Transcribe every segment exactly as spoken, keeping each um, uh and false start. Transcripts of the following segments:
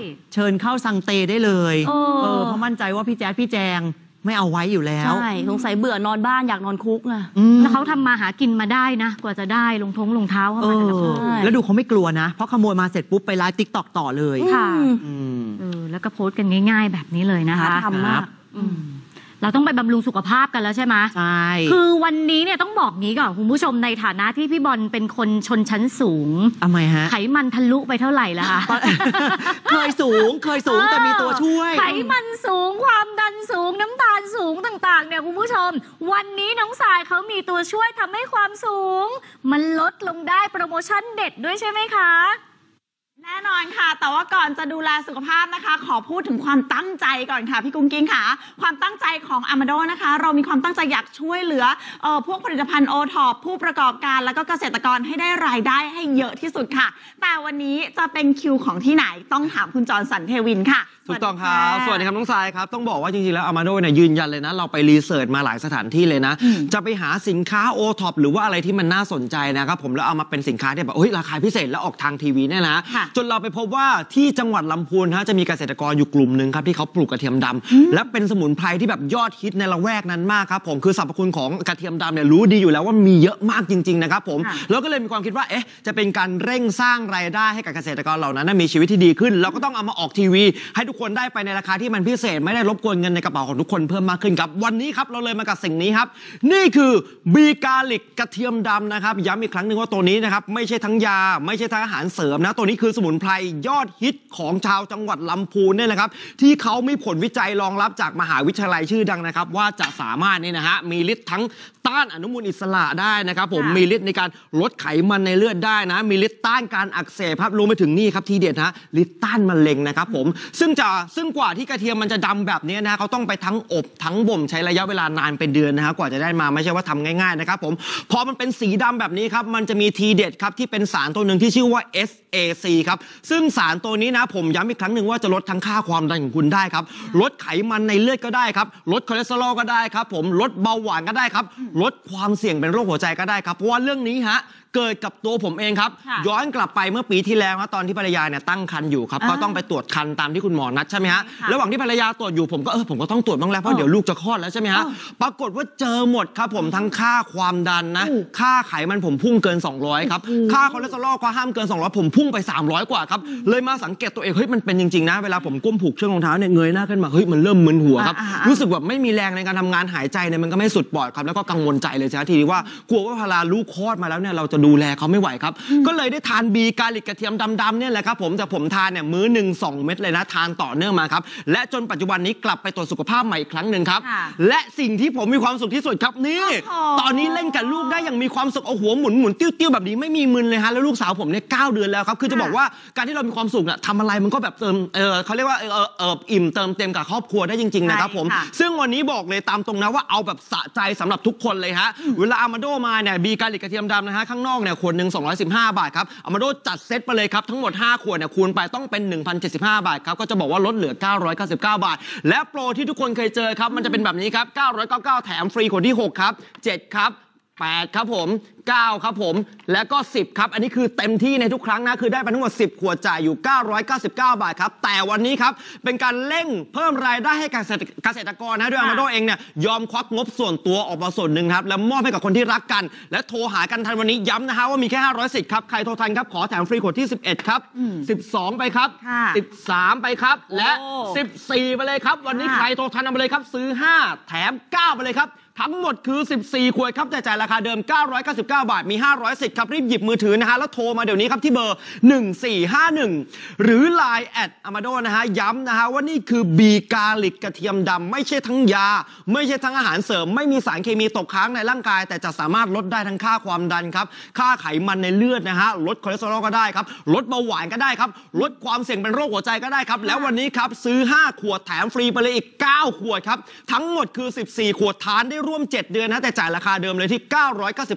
เชิญเข้าซังเตได้เลยเออเพราะมั่นใจว่าพี่แจ๊ดพี่แจงไม่เอาไว้อยู่แล้วใช่สงสัยเบื่อนอนบ้านอยากนอนคุกอ่ะแล้วเขาทำมาหากินมาได้นะกว่าจะได้รองท้องรองเท้าเข้ามาแต่ละคนแล้วดูเขาไม่กลัวนะเพราะขโมยมาเสร็จปุ๊บไปไลฟ์ติ๊กต็อกต่อเลยค่ะแล้วก็โพสต์กันง่ายๆแบบนี้เลยนะคะทำมากเราต้องไปบำรุงสุขภาพกันแล้วใช่ไหมใช่คือวันนี้เนี่ยต้องบอกงี้ก่อนคุณผู้ชมในฐานะที่พี่บอลเป็นคนชนชั้นสูงทำไมฮะไขมันทะลุไปเท่าไหร่แล้วคะเคยสูงเคยสูงแต่มีตัวช่วยไขมันสูงความดันสูงน้ำตาลสูงต่างๆเนี่ยคุณผู้ชมวันนี้น้องสายเขามีตัวช่วยทำให้ความสูงมันลดลงได้โปรโมชั่นเด็ดด้วยใช่ไหมคะแน่นอนค่ะแต่ว่าก่อนจะดูแลสุขภาพนะคะขอพูดถึงความตั้งใจก่อนค่ะพี่กุ้งกิ้งค่ะความตั้งใจของ อามาโด นะคะเรามีความตั้งใจอยากช่วยเหลือเอ่อพวกผลิตภัณฑ์โอท็อปผู้ประกอบการแล้วก็เกษตรกรให้ได้รายได้ให้เยอะที่สุดค่ะแต่วันนี้จะเป็นคิวของที่ไหนต้องถามคุณจรสันเทวินค่ะถูกต้องครับสวัสดีครับน้องทรายครับต้องบอกว่าจริงๆแล้ว อามาโด เนี่ยยืนยันเลยนะเราไปรีเสิร์ชมาหลายสถานที่เลยนะจะไปหาสินค้าโอท็อปหรือว่าอะไรที่มันน่าสนใจนะครับผมแล้วเอามาเป็นสินค้าที่แบบเฮ้ยราคาพิเศษแล้วออกทางทีวีเนี่ยนะจนเราไปพบว่าที่จังหวัดลำพูนฮะจะมีเกษตรกรอยู่กลุ่มหนึ่งครับที่เขาปลูกกระเทียมดำและเป็นสมุนไพรที่แบบยอดฮิตในละแวกนั้นมากครับผมคือสรรพคุณของกระเทียมดำเนี่ยรู้ดีอยู่แล้วว่ามีเยอะมากจริงๆนะครับผมแล้วก็เลยมีความคิดว่าเอ๊ะจะเป็นการเร่งสร้างรายได้ให้กับเกษตรกรเหล่านั้นมีชีวิตที่ดีขึ้นเราก็ต้องเอามาออกทีวีให้ทุกคนได้ไปในราคาที่มันพิเศษไม่ได้รบกวนเงินในกระเป๋าของทุกคนเพิ่มมากขึ้นครับวันนี้ครับเราเลยมากับสิ่งนี้ครับนี่คือบีกาลิกกระเทียมดำนะครับย้ำอีกครั้งหนึ่งว่าตัวนี้นะครับไม่ใช่ทั้งยาไม่ใช่ทั้งอาหารเสริมนะตัวนี้คือสมุนไพรยอดฮิตของชาวจังหวัดลำพูนเนี่ยนะครับที่เขามีผลวิจัยรองรับจากมหาวิทยาลัยชื่อดังนะครับว่าจะสามารถนี่นะฮะมีฤทธิ์ทั้งต้านอนุมูลอิสระได้นะครับผมมีฤทธิ์ในการลดไขมันในเลือดได้นะมีฤทธิ์ต้านการอักเสบครับรวมไปถึงนี่ครับทีเด็ดฮะฤทธิ์ต้านมะเร็งนะครับผมซึ่งจะซึ่งกว่าที่กระเทียมมันจะดำแบบนี้นะเขาต้องไปทั้งอบทั้งบ่มใช้ระยะเวลานานเป็นเดือนนะฮะกว่าจะได้มาไม่ใช่ว่าทำง่ายๆนะครับผมพอมันเป็นสีดำแบบนี้ครับมันจะมีทีเด็ดครับที่เป็นสารตัวหนึ่งที่ชื่อว่า เอส เอ ซี ครับซึ่งสารตัวนี้นะผมย้ำอีกครั้งหนึ่งว่าจะลดทั้งค่าความดันของคุณได้ครับลดไขมันในเลือดก็ได้ครับลดคอเลสเตอรอลก็ได้ครับผมลดเบาหวานก็ได้ครับลดความเสี่ยงเป็นโรคหัวใจก็ได้ครับเพราะว่าเรื่องนี้ฮะเกิดกับตัวผมเองครับย้อนกลับไปเมื่อปีที่แล้วตอนที่ภรรยาเนี่ยตั้งครรภ์อยู่ครับก็ต้องไปตรวจครรภ์ตามที่คุณหมอนัดใช่ไหมฮะระหว่างที่ภรรยาตรวจอยู่ผมก็เออผมก็ต้องตรวจบ้างแล้วเพราะเดี๋ยวลูกจะคลอดแล้วใช่ไหมฮะปรากฏว่าเจอหมดครับผมทั้งค่าความดันนะค่าไขมันผมพุ่งเกินสองร้อยครับค่าคอเลสเตอรอลก็ห้ามเกินสองร้อยผมพุ่งไปสามร้อยกว่าครับเลยมาสังเกตตัวเองเฮ้ยมันเป็นจริงๆนะเวลาผมก้มผูกเชือกรองเท้าเนี่ยเงยหน้าขึ้นมาเฮ้ยมันเริ่มมึนหัวครับรู้สึกแบบไม่มีแรงในการทำงานหายใจเนี่ยมันก็ไม่สุดปอดครับแล้วก็กังวลใจเลยใช่ไหมทีนี้ว่ากลัวว่าพลาลูกคลอดมาแล้วเนี่ยเราจะดูแลเขาไม่ไหวครับก็เลยได้ทานบีกาลิกกระเทียมดำๆเนี่ยแหละครับผมแต่ผมทานเนี่ยมื้อหนึ่งสองเม็ดเลยนะทานต่อเนื่องมาครับและจนปัจจุบันนี้กลับไปตรวจสุขภาพใหม่อีกครั้งหนึ่งครับและสิ่งที่ผมมีความสุขที่สุดครับนี่ตอนนี้เล่นกับลูกได้อย่างมีความสุขเอาหัวหมุนหมุนติ้วติ้วแบบนี้ไม่มีมึนเลยฮะแล้วลูกสาวผมเนี่ยเก้าเดือนแล้วครับคือจะบอกว่าการที่เรามีความสุขเนี่ยทำอะไรมันก็แบบเติมเออเขาเรียกว่าเออเอออิ่มเติมเต็มกับครอบครัวได้จริงๆนะครับผมซึ่งวันนี้บอกเลยตามตรงนะว่าเอาแบบสะใจสำหรับทุกคนเลยฮะเวลา อามาโด มาเนี่ยบีกาลิกกระเทียมดำนะฮะข้างนอกเนี่ยขวดหนึ่งสองร้อยสิบห้าบาทครับอามาโดจัดเซตไปเลยครับทั้งหมดห้าขวดเนี่ยคูณไปต้องเป็น หนึ่งพันเจ็ดสิบห้า บาทครับก็จะบอกว่าลดเหลือเก้าร้อยเก้าสิบเก้าบาทและโปรที่ทุกคนเคยเจอครับมันจะเป็นแบบนี้ครับเก้าร้อยเก้าสิบเก้าแถมฟรีขวดที่หกครับเจ็ดครับแปดครับผมเก้าครับผมแล้วก็สิบครับอันนี้คือเต็มที่ในทุกครั้งนะคือได้ไปทั้งหมดสิบขวดจ่ายอยู่เก้าร้อยเก้าสิบเก้าบาทครับแต่วันนี้ครับเป็นการเร่งเพิ่มรายได้ให้กับเกษตรกรนะด้วย อามาโด เองเนี่ยยอมควักงบส่วนตัวออกมาส่วนหนึ่งครับแล้วมอบให้กับคนที่รักกันและโทรหากันทันวันนี้ย้ำนะฮะว่ามีแค่ห้าร้อยสิทธิ์ครับใครโทรทันครับขอแถมฟรีขวดที่สิบเอ็ดครับสิบสองไปครับสิบสามไปครับและสิบสี่ไปเลยครับวันนี้ใครโทรทันเอาไปเลยครับซื้อห้าแถมเก้าไปเลยครับทั้งหมดคือสิบสี่ขวดครับแต่จ่ายราคาเดิมเก้าร้อยเก้าสิบเก้าบาทมีห้าร้อยสิทธิ์ครับรีบหยิบมือถือนะฮะแล้วโทรมาเดี๋ยวนี้ครับที่เบอร์หนึ่งสี่ห้าหนึ่งหรือ ไลน์ แอท อามาโด นะฮะย้ำนะฮะว่านี่คือบีกาลิกกระเทียมดำไม่ใช่ทั้งยาไม่ใช่ทั้งอาหารเสริมไม่มีสารเคมีตกค้างในร่างกายแต่จะสามารถลดได้ทั้งค่าความดันครับค่าไขมันในเลือดนะฮะลดคอเลสเตอรอลก็ได้ครับลดเบาหวานก็ได้ครับลดความเสี่ยงเป็นโรคหัวใจก็ได้ครับแล้ววันนี้ครับซื้อห้าขวดแถมฟรีไปเลยอีกเก้าขวดครับทั้งหมดคือสิบสี่ขวดทานได้ร่วมเจ็ดเดือนนะแต่จ่ายราคาเดิมเลยที่เก้าร้อยเก้าสิบเก้าบาทครับ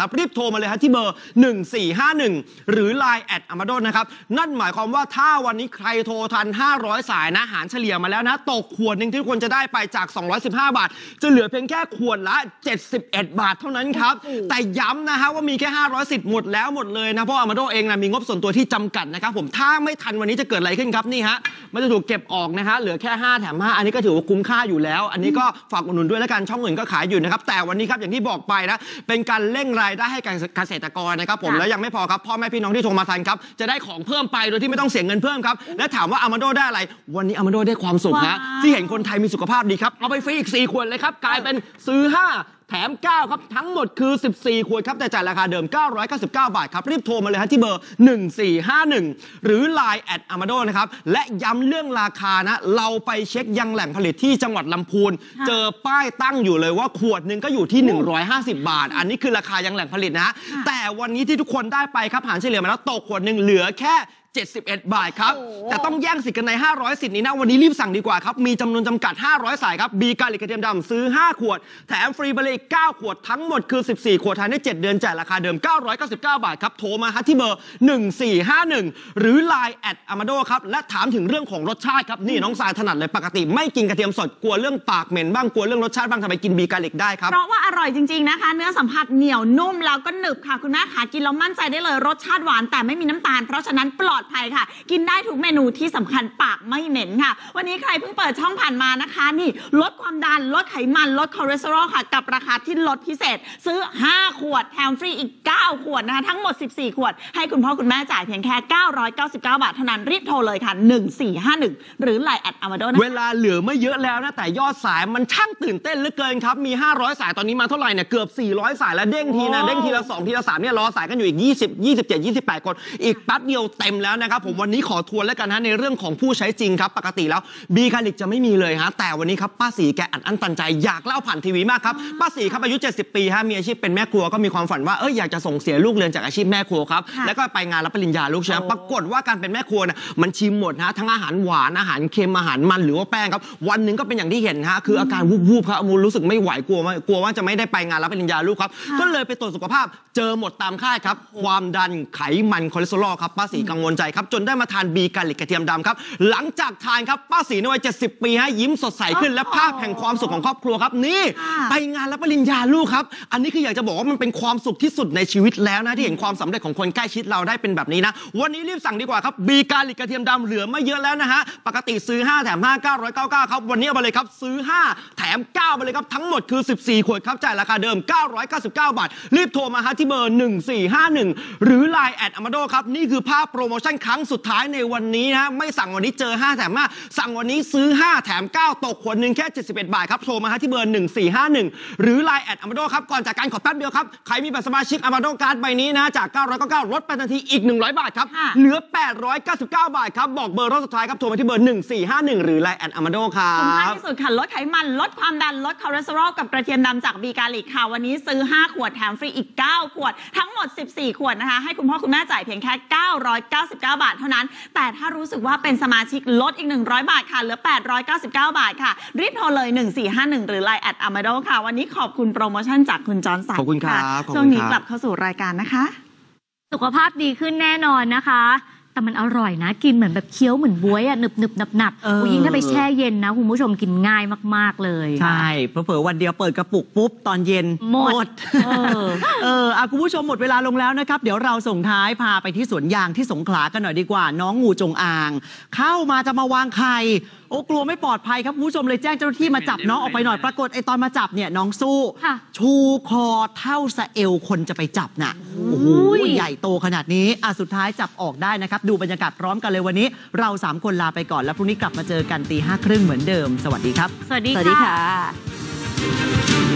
ครับรีบโทรมาเลยฮะที่เบอร์หนึ่งสี่ห้าหนึ่งหรือ ไลน์ แอด อามาโด นะครับนั่นหมายความว่าถ้าวันนี้ใครโทรทันห้าร้อยสายนะหารเฉลี่ยมาแล้วนะตกขวดหนึ่งที่ควรจะได้ไปจากสองร้อยสิบห้าบาทจะเหลือเพียงแค่ขวดละเจ็ดสิบเอ็ดบาทเท่านั้นครับแต่ย้ำนะฮะว่ามีแค่ห้าร้อยสิทธิ์หมดแล้วหมดเลยนะเพราะ อามาโด เองนะมีงบส่วนตัวที่จำกัดนะครับผมถ้าไม่ทันวันนี้จะเกิดอะไรขึ้นครับนี่ฮะมันจะถูกเก็บออกนะฮะเหลือแค่ห้าแถมห้าอันนี้ก็ถือว่าคุ้มค่าอยู่แล้วอันนี้ก็ฝากอุดหนุนด้วยแล้วกันช่องอื่นก็ขายอยู่นะครับแต่วันนี้ครับอย่างที่บอกไปนะเป็นการเร่งรายได้ให้กับเกษตรกรนะครับผมแล้วยังไม่พอครับพ่อแม่พี่น้องที่โทรมาทันครับจะได้ของเพิ่มไปโดยที่ไม่ต้องเสียเงินเพิ่มครับและถามว่า อามาโด ได้อะไรวันนี้ อามาโด ได้ความสุขนะที่เห็นคนไทยมีสุขภาพดีครับเอาไปฟรีอีกสี่ขวดเลยครับกลายเป็นซื้อห้าแถมเก้าครับทั้งหมดคือสิบสี่ขวดครับแต่จ่ายราคาเดิมเก้าร้อยเก้าสิบเก้าบาทครับรีบโทรมาเลยฮะที่เบอร์หนึ่งสี่ห้าหนึ่งหรือ ไลน์ แอด อามาโด นะครับและย้ำเรื่องราคานะเราไปเช็คยังแหล่งผลิตที่จังหวัดลำพูนเจอป้ายตั้งอยู่เลยว่าขวดหนึ่งก็อยู่ที่หนึ่งร้อยห้าสิบบาทอันนี้คือราคายังแหล่งผลิตนะแต่วันนี้ที่ทุกคนได้ไปครับหารเฉลี่ยมาแล้วตกขวดหนึ่งเหลือแค่เจ็ดสิบเอ็ดบาทครับแต่ต้องแย่งสิทธิ์กันในห้าร้อยสิทธิ์นี้นะวันนี้รีบสั่งดีกว่าครับมีจำนวนจำกัดห้าร้อยสายครับบีกาลิกกระเทียมดำซื้อห้าขวดแถมฟรีไปเลยอีกเก้าขวดทั้งหมดคือสิบสี่ขวดทานได้เจ็ดเดือนจ่ายราคาเดิมเก้าร้อยเก้าสิบเก้าบาทครับโทรมาฮะที่เบอร์หนึ่งสี่ห้าหนึ่งหรือ ไลน์ แอด อามาโด ครับและถามถึงเรื่องของรสชาติครับนี่น้องสายถนัดเลยปกติไม่กินกระเทียมสดกลัวเรื่องปากเหม็นบ้างกลัวเรื่องรสชาติบ้างทำไมกินบีกาลิกได้ครับเพราะว่าอร่อยจริงๆนะคะเนื้อสัมผัสเหนียวนุ่มแล้วก็หนึบค่ะคุณแม่ขากินแล้วมั่นใจได้เลยรสชาติหวานแต่ไม่มีน้ำตาลเพราะฉะนั้นปลอดภัยค่ะกินได้ทุกเมนูที่สำคัญปากไม่เหม็นค่ะวันนี้ใครเพิ่งเปิดช่องผ่านมานะคะนี่ลดความดันลดไขมันลดคอเลสเตอรอลค่ะกับราคาที่ลดพิเศษซื้อห้าขวดแถมฟรีอีกเก้าขวดนะคะทั้งหมดสิบสี่ขวดให้คุณพ่อคุณแม่จ่ายเพียงแค่เก้าร้อยเก้าสิบเก้าบาทเท่านั้นรีบโทรเลยค่ะหนึ่งสี่ห้าหนึ่งหรือ ไลน์ แอด อามาโด นะเวลาเหลือไม่เยอะแล้วนะแต่ยอดสายมันช่างตื่นเต้นเหลือเกินครับมีห้าร้อยสายตอนนี้มาเท่าไหร่เนี่ยเกือบสี่ร้อยสายแล้วเด้งทีนะเด้งทีละสองทีละสามเนี่ยรอสายกันอยู่อีกยี่สิบ ยี่สิบเจ็ด ยี่สิบแปดคนอีกแป๊บเดียวเต็มแล้วนะครับผมวันนี้ขอทวนแล้วกันนะในเรื่องของผู้ใช้จริงครับปกติแล้วบีคาลิกจะไม่มีเลยฮะแต่วันนี้ครับป้าศรีแกอัดอั้นตันใจอยากเล่าผ่านทีวีมากครับป้าศรีครับอายุเจ็ดสิบปีฮะมีอาชีพเป็นแม่ครัวก็มีความฝันว่าเอออยากจะส่งเสียลูกเรียนจากอาชีพแม่ครัวครับแล้วก็ไปงานรับปริญญาลูกใช่ไหมปรากฏว่าการเป็นแม่ครัวเนี่ยมันชิมหมดฮะทั้งอาหารหวานอาหารเค็มอาหารมันหรือว่าแป้งครับวันหนึ่งก็เป็นอย่างที่เห็นฮะคืออาการวูบๆครับมูลรู้สึกไม่ไหวกลัวว่ากลัวว่าจะไม่ได้ไปงานรับปริญญาลูกครับก็เลยไปตรวจสุขภาพเจอหมดตามคาดครับความดันไขมันคอเลสเตอรอลครับป้าศรีกังวลใจครับจนได้มาทานบีกาลิกกระเทียมดำครับหลังจากทานครับป้าศรีในวัยเจ็ดสิบปีฮะยิ้มสดใสขึ้นและภาพแห่งความสุขของครอบครัวครับนี่ไปงานรับปริญญาลูกครับอันนี้คืออยากจะบอกว่ามันเป็นความสุขที่สุดในชีวิตแล้วนะที่เห็นความสำเร็จของคนใกล้ชิดเราได้เป็นแบบนี้นะวันนี้รีบสั่งดีกว่าครับบีกาลิกกระเทียมดำเหลือไม่เยอะแล้วนะฮะปกติซื้อห้าแถมห้า เก้าร้อยเก้าสิบเก้าครับวันนี้เอาไปเลยครับซื้อห้าแถมเก้าไปเลยครับทั้งหมดคือสิบสี่ขวดครับจ่ายราคาเดิมเก้าร้อยเก้าสิบเก้าบาทรีบโทรมาฮะที่เบอร์หนึ่งสี่ห้าหนึ่งหรือ ไลน์ แอด อามาโด ครับนี่คือภาพโปรโมชั่นครั้งสุดท้ายในวันนี้นะไม่สั่งวันนี้เจอห้าแถมห้าสั่งวันนี้ซื้อห้าแถมเก้าตกขวดหนึ่งแค่เจ็ดสิบเอ็ดบาทครับโทรมาฮะที่เบอร์หนึ่งสี่ห้าหนึ่งหรือ ไลน์ แอด อามาโด ครับก่อนจากการขอแป๊บเดียวครับใครมีบัตรสมาชิก อามาโด การ์ดใบนี้นะจากเก้าร้อยเก้าสิบเก้าลดไปทันทีอีกหนึ่งร้อยบาทครับเหลือแปดร้อยเก้าสิบเก้าบาทครับบอกเบอร์รอบสุดท้ายครับโทรมาที่เบอร์หนึ่งสี่ห้าหนึ่งหรือ ไลน์ แอด อามาโด ครับคุ้มค่าที่สุดค่ะลดไขมันลดความดันลดคอเลสเตอรอลกับกระเทียมดำจากบีกาลิกค่ะวันนี้ซื้อห้าขวดแถมฟรีอีกเก้าขวดทั้งหมดสิบสี่ขวดนะคะให้คุณพ่อคุณแม่จ่ายเพียงแค่เก้าร้อยเก้าสิบเก้าบาทเท่านั้นแต่ถ้ารู้สึกว่าเป็นสมาชิกลดอีกหนึ่งร้อยบาทค่ะเหลือแปดร้อยเก้าสิบเก้าบาทค่ะรีบโทรเลยหนึ่งสี่ห้าหนึ่งหรือ ไลน์ แอด อามาโด ค่ะวันนี้ขอบคุณโปรโมชั่นจากคุณจอห์นสันขอบคุณครับช่วงนี้กลับเข้าสู่รายการนะคะสุขภาพดีขึ้นแน่นอนนะคะแต่มันอร่อยนะกินเหมือนแบบเคี้ยวเหมือนบ๊วยอ่ะหนึบหนึบหนับหนับยิ่งถ้าไปแช่เย็นนะคุณผู้ชมกินง่ายมากๆเลยใช่เผลอๆวันเดียวเปิดกระปุกปุ๊บตอนเย็นหมดเออเอออ่ะคุณผู้ชมหมดเวลาลงแล้วนะครับเดี๋ยวเราส่งท้ายพาไปที่สวนยางที่สงขลากันหน่อยดีกว่าน้องงูจงอางเข้ามาจะมาวางไข่โอ้กลัวไม่ปลอดภัยครับคุณผู้ชมเลยแจ้งเจ้าหน้าที่มาจับน้องออกไปหน่อยปรากฏไอ้ตอนมาจับเนี่ยน้องสู้ชูคอเท่าสะเอวคนจะไปจับน่ะโอ้โหใหญ่โตขนาดนี้อ่ะสุดท้ายจับออกได้นะครับดูบรรยากาศพร้อมกันเลยวันนี้เราสามคนลาไปก่อนแล้วพรุ่งนี้กลับมาเจอกันตีห้าครึ่งเหมือนเดิมสวัสดีครับสวัสดีค่ะ